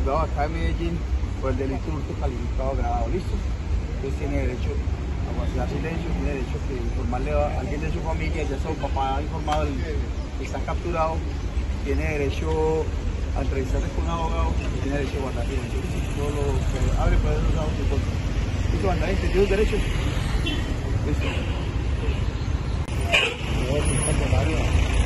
juzgado acá en Medellín por el delito de hurto calificado agravado, listo. Entonces tiene derecho a guardar silencio, tiene derecho a informarle a alguien de su familia, ya su papá ha informado que está capturado, tiene derecho a entrevistarse con un abogado y tiene derecho a guardar silencio. Todo lo que abre puede ser usado en su contra. ¿Listo, banda? ¿Entendido los derechos? Listo.